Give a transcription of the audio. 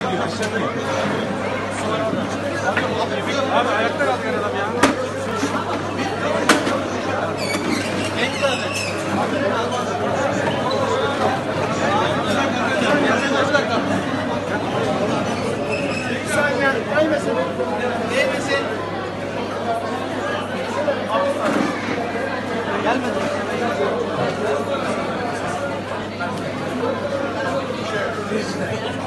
Abi ayakta kalkan adam ya. Bir saniye. Gelmesin. Gelmesin. Gelmedi.